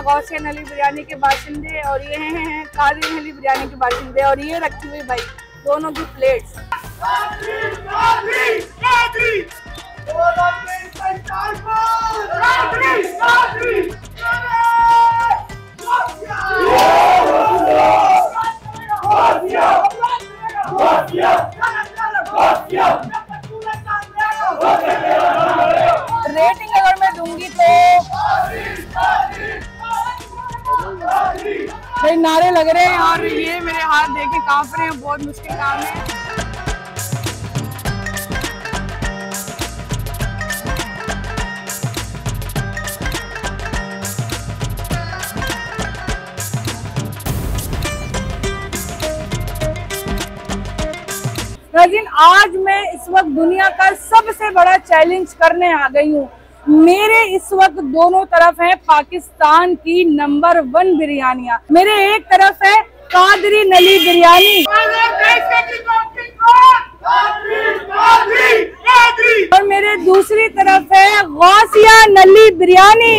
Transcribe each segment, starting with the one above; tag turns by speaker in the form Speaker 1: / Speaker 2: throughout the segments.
Speaker 1: गौसिया अली बिरयानी के बाशिंदे और ये हैं कादरी अली बिरयानी के बाशिंदे और ये रखी हुई भाई दोनों की प्लेट्स। रेटिंग अगर मैं दूंगी तो भाई नारे लग रहे हैं और ये मेरे हाथ देखे कांप रहे हैं, बहुत मुश्किल काम है। लेकिन आज मैं इस वक्त दुनिया का सबसे बड़ा चैलेंज करने आ गई हूँ। मेरे इस वक्त दोनों तरफ है पाकिस्तान की नंबर 1 बिरयानियाँ। मेरे एक तरफ है कादरी नली बिरयानी और मेरे दूसरी तरफ है गौसिया नली बिरयानी।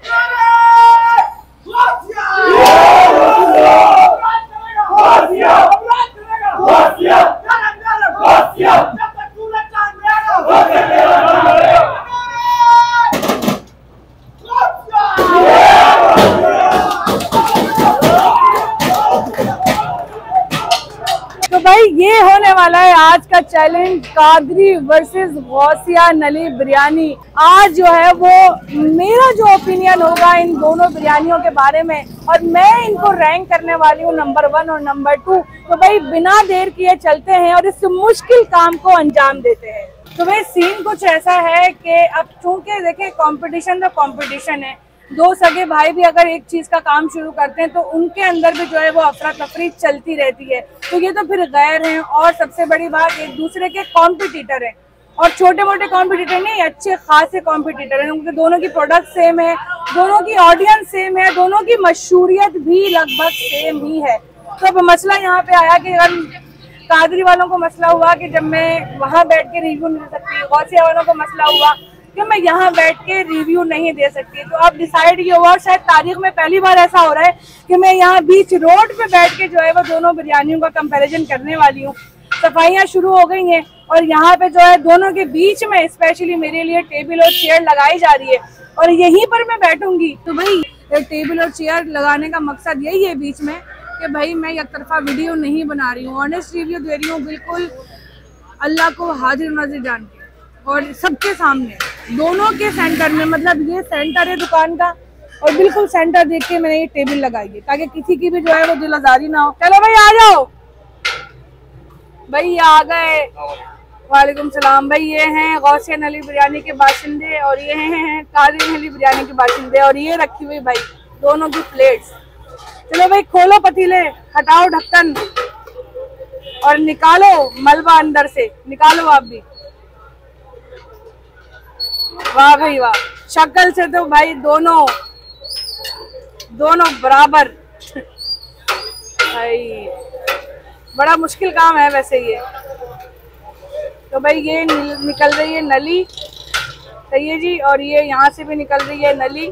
Speaker 1: तो भाई ये होने वाला है आज का चैलेंज, कादरी वर्सेस गौसिया नली बिरयानी। आज जो है वो मेरा जो ओपिनियन होगा इन दोनों बिरयानियों के बारे में और मैं इनको रैंक करने वाली हूँ नंबर 1 और नंबर 2। तो भाई बिना देर किए चलते हैं और इस मुश्किल काम को अंजाम देते हैं। तो भाई सीन कुछ ऐसा है कि अब चूंकि देखिए कंपटीशन तो कंपटीशन है, दो सगे भाई भी अगर एक चीज का काम शुरू करते हैं तो उनके अंदर भी जो है वो अफरा तफरी चलती रहती है। तो ये तो फिर गैर हैं और सबसे बड़ी बात एक दूसरे के कॉम्पिटिटर हैं और छोटे मोटे कॉम्पिटिटर नहीं, अच्छे खासे कॉम्पिटिटर हैं, क्योंकि दोनों की प्रोडक्ट सेम है, दोनों की ऑडियंस सेम है, दोनों की मशहूरियत भी लगभग सेम ही है। तो अब मसला यहाँ पे आया कि अगर कादरी वालों को मसला हुआ कि जब मैं वहाँ बैठ के रिव्यू नहीं दे सकती, गौसिया वालों को मसला हुआ कि मैं यहाँ बैठ के रिव्यू नहीं दे सकती। तो अब डिसाइड ये हुआ, शायद तारीख में पहली बार ऐसा हो रहा है कि मैं यहाँ बीच रोड पे बैठ के जो है वो दोनों बिरयानियों का कंपैरिजन करने वाली हूँ। सफाइयाँ शुरू हो गई हैं और यहाँ पे जो है दोनों के बीच में स्पेशली मेरे लिए टेबल और चेयर लगाई जा रही है और यहीं पर मैं बैठूंगी। तो भाई टेबल और चेयर लगाने का मकसद यही है बीच में कि भाई मैं एक तरफा वीडियो नहीं बना रही हूँ, ऑनेस्ट रिव्यू दे रही हूँ, बिल्कुल अल्लाह को हाजिर नाजिर जान के और सबके सामने दोनों के सेंटर में, मतलब ये सेंटर है दुकान का और बिल्कुल सेंटर देख के मैंने ये टेबल लगाई है ताकि किसी की भी जो है वो दिल आजारी ना हो। चलो भाई आ जाओ, भाई आ गए। वालेकुम सलाम। भाई ये हैं गौसिया अली बिरयानी के बाशिंदे और ये हैं कादरी अली बिरयानी के बाशिंदे और ये रखी हुई भाई दोनों की प्लेट्स। चलो भाई खोलो पतीले, हटाओ ढक्कन और निकालो मलबा अंदर से, निकालो आप भी। वाह भाई वाह, शक्ल से तो भाई दोनों बराबर। भाई बड़ा मुश्किल काम है वैसे ये। तो भाई ये निकल रही है नली, सही है जी, और ये यहाँ से भी निकल रही है नली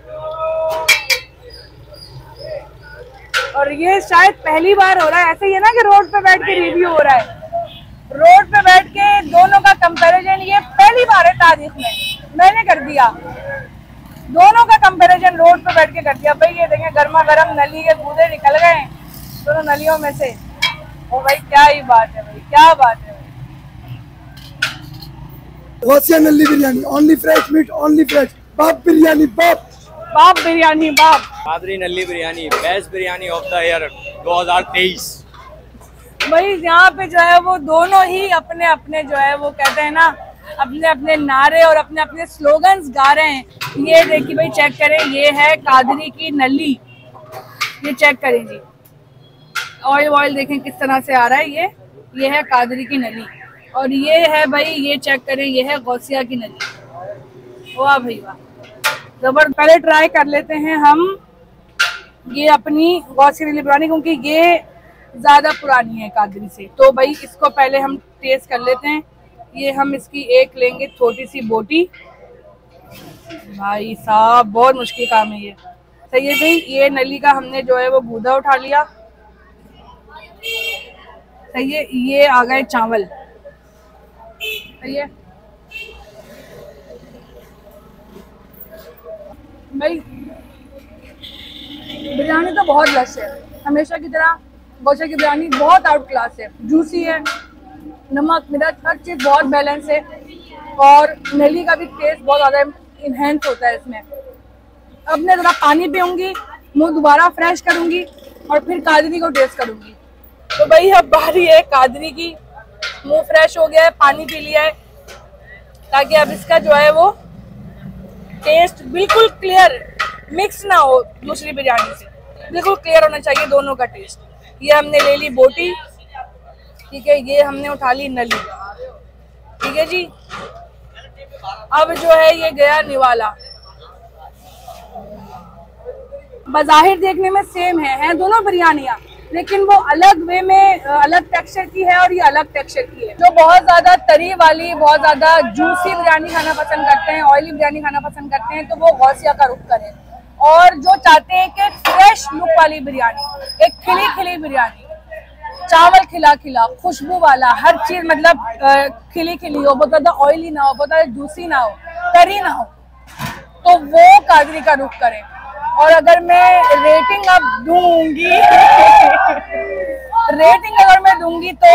Speaker 1: और ये शायद पहली बार हो रहा है। ऐसे ही है ना कि रोड पे बैठ के रिव्यू हो रहा है, रोड पे बैठ के दोनों का कंपैरिजन ये पहली बार है तारीख में मैंने कर दिया। दोनों का कंपैरिजन रोड पे बैठ के कर दिया। भाई ये देखें गर्मा गर्म नली के बूंदे निकल गए दोनों नलियों में से। ओ भाई क्या ही बात है भाई, क्या बात है।
Speaker 2: गौसिया नली biryani, only fresh meat, only fresh. बाप बिरयानी बाप,
Speaker 1: बाप बिरयानी बाप।
Speaker 3: कादरी नली biryani best biryani of the year 2023।
Speaker 1: भाई यहाँ पे जो है वो दोनों ही अपने अपने जो है वो कहते हैं ना अपने अपने नारे और अपने अपने स्लोगन्स गा रहे हैं। ये देखिए भाई चेक करें, ये है कादरी की नली, ये चेक करें जी, ऑयल देखें किस तरह से आ रहा है। ये है कादरी की नली और ये है भाई, ये चेक करें, ये है गौसिया की नली। वाह भाई वाह, जबरदस्त। पहले ट्राई कर लेते हैं हम ये अपनी गौसिया नली बिरयानी, क्योंकि ये ज्यादा पुरानी है कादरी से। तो भाई इसको पहले हम टेस्ट कर लेते हैं। ये हम इसकी एक लेंगे छोटी सी बोटी। भाई साहब बहुत मुश्किल काम है ये, सही है भाई। ये नली का हमने जो है वो गूदा उठा लिया। सही है। ये आ गए चावल। सही है भाई। बिरयानी तो बहुत लश है, हमेशा की तरह गौसिया की बिरयानी बहुत आउट क्लास है। जूसी है, नमक मिर्च हर चीज़ बहुत बैलेंस है, और नली का भी टेस्ट बहुत ज़्यादा इन्हेंस होता है इसमें। अब मैं ज़रा पानी पीऊँगी, मुँह दोबारा फ्रेश करूँगी और फिर कादरी को टेस्ट करूँगी। तो भाई अब बारी है कादरी की। मुँह फ्रेश हो गया है, पानी पी लिया है, ताकि अब इसका जो है वो टेस्ट बिल्कुल क्लियर, मिक्स ना हो दूसरी बिरयानी से, बिल्कुल क्लियर होना चाहिए दोनों का टेस्ट। ये हमने ले ली बोटी, ठीक है, ये हमने उठा ली नली, ठीक है जी। अब जो है ये गया निवाला। बाज़ाहिर देखने में सेम है दोनों बिरयानियाँ, लेकिन वो अलग वे में अलग टेक्सचर की है और ये अलग टेक्सचर की है। जो बहुत ज्यादा तरी वाली, बहुत ज्यादा जूसी बिरयानी खाना पसंद करते हैं, ऑयली बिरयानी खाना पसंद करते हैं, तो वो गौसिया का रुख करें। और जो चाहते हैं कि फ्रेश लुक वाली बिरयानी, एक खिली खिली बिरयानी, चावल खिला खिला, खुशबू वाला, हर चीज मतलब खिली खिली हो, बहुत ज्यादा ऑयली ना हो, बहुत ज्यादा जूसी ना हो, तरी ना हो, तो वो कादरी का रुख करें। और अगर मैं रेटिंग अब दूंगी रेटिंग अगर मैं दूंगी तो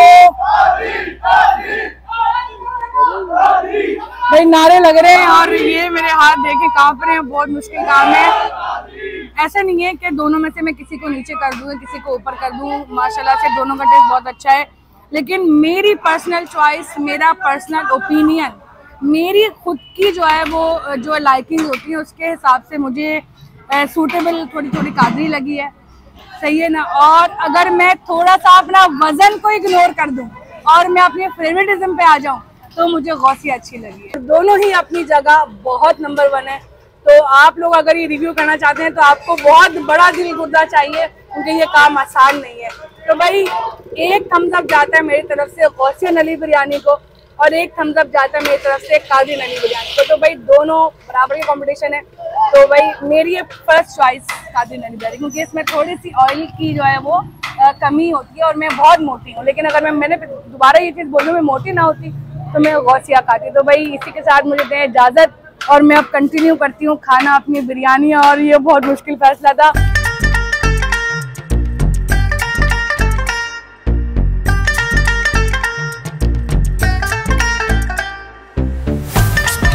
Speaker 1: भाई नारे लग रहे हैं, और ये मेरे हाथ देखे कांप रहे हैं, बहुत मुश्किल काम है। ऐसा नहीं है कि दोनों में से मैं किसी को नीचे कर दूं, किसी को ऊपर कर दूं, माशाल्लाह से दोनों का टेस्ट बहुत अच्छा है। लेकिन मेरी पर्सनल चॉइस, मेरा पर्सनल ओपिनियन, मेरी खुद की जो है वो जो लाइकिंग होती है उसके हिसाब से मुझे सूटेबल थोड़ी थोड़ी कादरी लगी है। सही है ना। और अगर मैं थोड़ा सा अपना वजन को इग्नोर कर दूं और मैं अपने फेवरेटिज्म पे आ जाऊं तो मुझे गौसिया अच्छी लगी है। दोनों ही अपनी जगह बहुत नंबर 1 है। तो आप लोग अगर ये रिव्यू करना चाहते हैं तो आपको बहुत बड़ा दिल गुर्दा चाहिए, क्योंकि ये काम आसान नहीं है। तो भाई एक थम्स अप जाता है मेरी तरफ से गौसिया नली बिरयानी को, और एक थम्स अप जाता है मेरी तरफ से कादरी नली बिरयानी को। तो भाई दोनों बराबर की कंपटीशन है। तो भाई मेरी ये फर्स्ट चॉइस कादरी नली बिरयानी, क्योंकि इसमें थोड़ी सी ऑयल की जो है वो कमी होती है, और मैं बहुत मोटी हूँ। लेकिन अगर मैंने दोबारा ये चीज़ बोलूँ मैं मोटी ना होती तो मैं गौसिया खाती। तो भाई इसी के साथ मुझे दें इजाज़त, और मैं अब कंटिन्यू करती हूँ खाना अपनी बिरयानी, और ये बहुत मुश्किल फैसला था।